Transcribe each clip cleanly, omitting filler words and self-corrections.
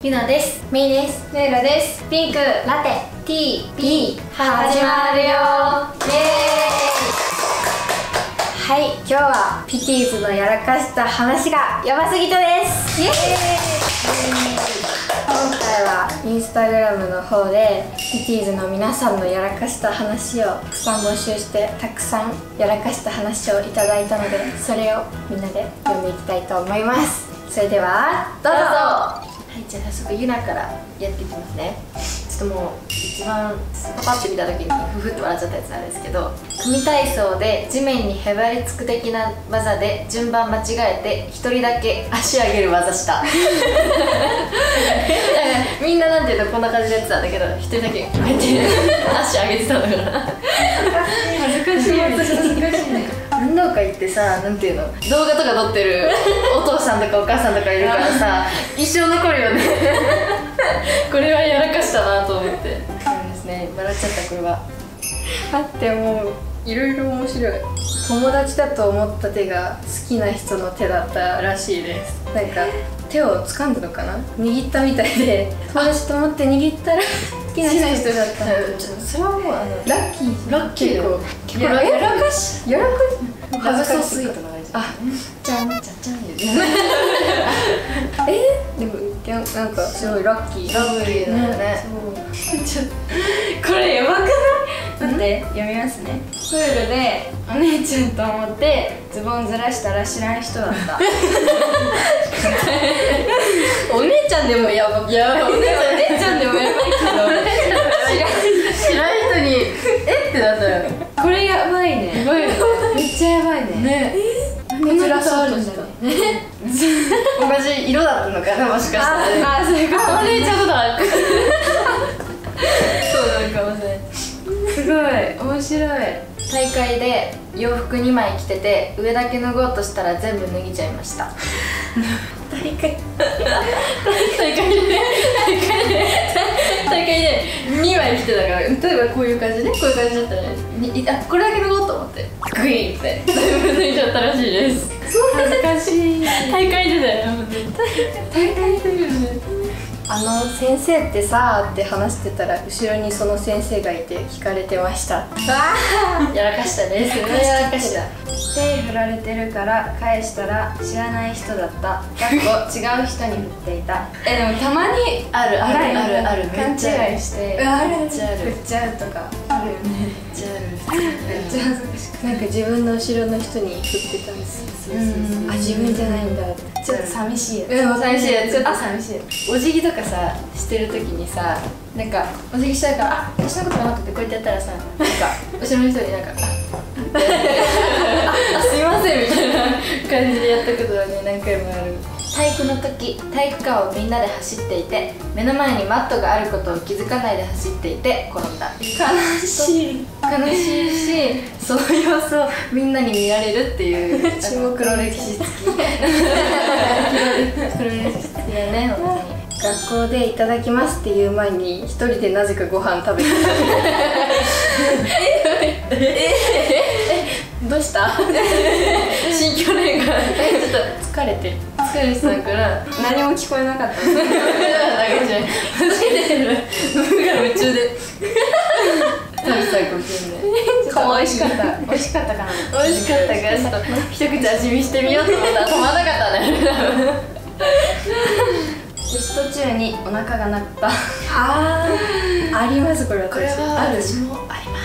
ゆなです。 みーです。 ねいらです。 ピンクラテ TP 始まるよ。イエーイ。 はい、今日はピティーズのやらかした話がやばすぎたです。イエーイ。今回はインスタグラムの方でピティーズの皆さんのやらかした話をたくさん募集して、たくさんやらかした話をいただいたので、それをみんなで読んでいきたいと思います。それではどうぞ。 はい、じゃあ早速ゆなからやっていきますね。ちょっともう一番パパって見た時にふふって笑っちゃったやつなんですけど、組体操で地面にへばりつく的な技で順番間違えて一人だけ足上げる技したみんななんていうのこんな感じでやってたんだけど、一人だけこうやって足上げてたのかな。恥ずかしい。恥ずかしいね。運動会ってさ、なんていうの、動画とか撮ってるお父さんとかお母さんとかいるからさ、一生残るよねこれはやらかしたなと思って。そうですね、笑っちゃった。これは待って、もういろいろ面白い。友達だと思った手が好きな人の手だったらしいです。なんか手を掴んだのかな、握ったみたいで、友達と思って握ったら好きな人だった。 それはもうラッキー。 ラッキー。結構やらかし恥ずかしい。 スイートな感じ。 あ、 じゃんじゃんじゃんでもなんかすごいラッキー。 ラブリーだよね。 これやばくない？待って、読みますね。プールでお姉ちゃんと思ってズボンずらしたら知らん人だったお姉ちゃんでもやばい。お姉ちゃんでもやばいけど知らん人にえってなったよ。 これやばいね。 やばいよね。 めっちゃやばいね。 ね。 ずらそうとした同じ色だったのかな、もしかしたら。 あ、そういうこと。 お姉ちゃんだ。そうなのかもしれない。 すごい面白い。 大会で洋服2枚着てて上だけ脱ごうとしたら全部脱ぎちゃいました大会で2枚着てたから、例えばこういう感じね、こういう感じだったらね、これだけ脱ごうと思ってグイーンって全部脱いじゃったらしいです。 恥ずかしい。 大会でだよ。大会でよね。 先生ってさーって話してたら後ろにその先生がいて聞かれてました。 やらかしたね。それはやらかした。 手振られてるから返したら知らない人だった。違う人に振っていた。でもたまにある勘違いしてめっちゃある。 振っちゃうとかあるよね。 めっちゃある。 めっちゃ恥ずかしくて、 なんか自分の後ろの人に振ってたんです。あ、自分じゃないんだって。 ちょっと寂しいやつ。 寂しいやつ。 ちょっと寂しいやつ。 お辞儀とかさしてる時にさ、なんかお辞儀しちゃうから、あ、私のことかなってこうやってやったらさ、なんか後ろの人になんかあすいませんみたいな感じでやったことはね、何回もある。体育の時、体育館をみんなで走っていて、目の前にマットがあることを気づかないで走っていて転んだ。 悲しいし、その様子をみんなに見られるっていう黒歴史付き黒歴史付きだね、本当に。 学校でいただきますっていう前に一人でなぜかご飯食べてた。 どうした心境変化。ちょっと疲れてたから何も聞こえなかった。 無我夢中で食べたご飯で美味しかった。美味しかったかな。 美味しかったからちょっと一口味見してみようと思ったら止まらなかったね。 テスト中にお腹が鳴った。 あります。これは私もあります。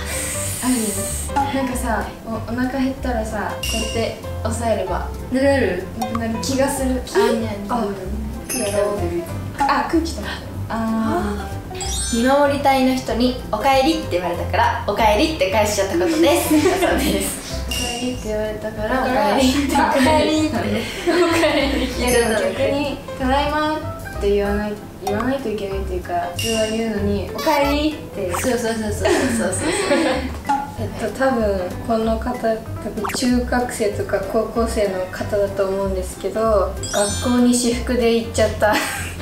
あるよね。なんかさ、お腹減ったらさ、こうやって押さえればなるなんか気がする。 空気食べてる。 あ、空気食べてる。 見守り隊の人に「おかえり」って言われたから「おかえり」って返しちゃったことです。そうです。 おかえりって言われたからおかえりっておかえりっておかえり。 いやでも逆に「ただいま」って言わないといけないっていうか、普通は言うのに「おかえり」ってそう多分この方、多分中学生とか高校生の方だと思うんですけど、学校に私服で行っちゃった。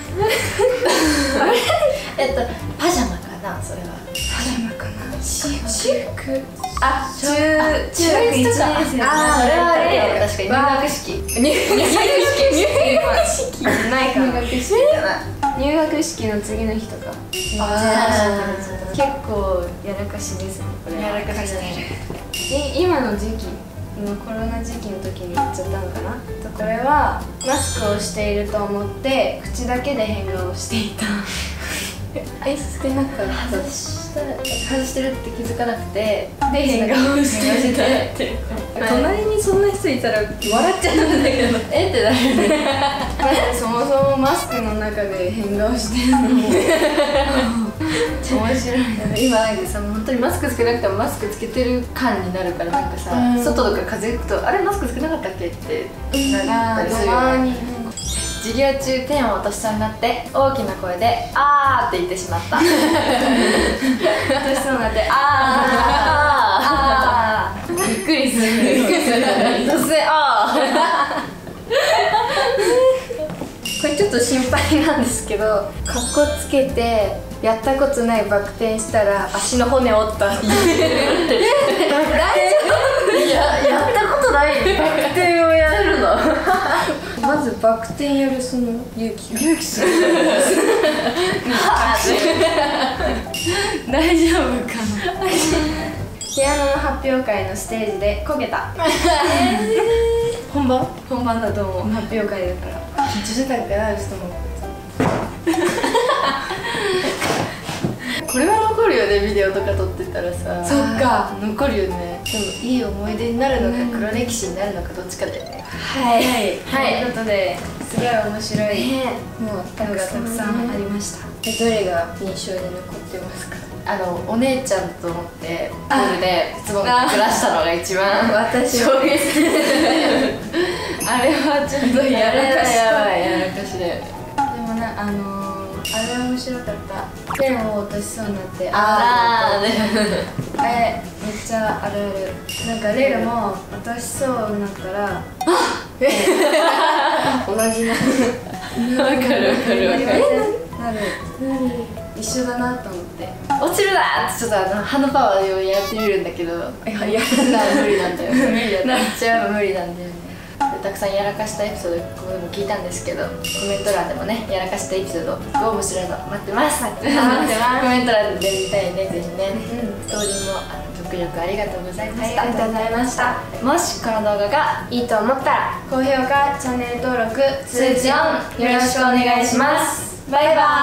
パジャマかな、それは。 パジャマかな。私私服中学1年生それはあるよ。確かに入学式ないかな。 入学式かな。 入学式の次の日とか結構やらかしですね。これやらかしだね。 今の時期のコロナ時期の時に言っちゃったのかな。これはマスクをしていると思って口だけで変顔をしていた。 してなかった。 外してるって気づかなくてで変顔をしてたって隣にそんな人いたら笑っちゃうんだけどってなるよね。 だってそもそもマスクの中で変顔してるのも面白い。 今なんかさ、本当にマスクつけなくてもマスクつけてる感になるから、なんかさ、外とか風邪ひくとあれマスクつけなかったっけってなったりするよね。授業中ペンを落としそうになって大きな声で「あー」って言ってしまった。 落としそうになってあーびっくりする。 突然「あー」 これちょっと心配なんですけど、かっこつけてやったことないバク転したら足の骨折ったってやったことないバク転をやるの。 まずバク転やるその勇気が大丈夫かな。ピアノの発表会のステージでこけた。本番だと思う。発表会だから緊張してたんかな、ちょっともうこれは残るよね、ビデオとか撮ってたらさ。 そっか、 残るよね。でもいい思い出になるのか黒歴史になるのかどっちかだよね。 はいということですごい面白いもうのがたくさんありました。 どれが印象に残ってますか？ お姉ちゃんと思ってプールでズボンずらしたのが一番私衝撃。 あれはちょっとやらかした。 やばい、やらかしだよね。 でもね、あれ面白かった。ペンを落としそうになってあーね。 あれめっちゃあるある。なんかレイラも落としそうになったら同じなわかるなる一緒だなと思って。 落ちるなーってちょっとハンドパワーをやってみるんだけど、やらない無理なんだよ。なっちゃう無理なんだよね。たくさんやらかしたエピソードここでも聞いたんですけど、コメント欄でもね、やらかしたエピソードすごい面白いの待ってます。コメント欄で見たいね、ぜひね。ストーリーも極力ありがとうございました。 ありがとうございました。 もしこの動画がいいと思ったら高評価、チャンネル登録、通知オンよろしくお願いします。バイバーイ。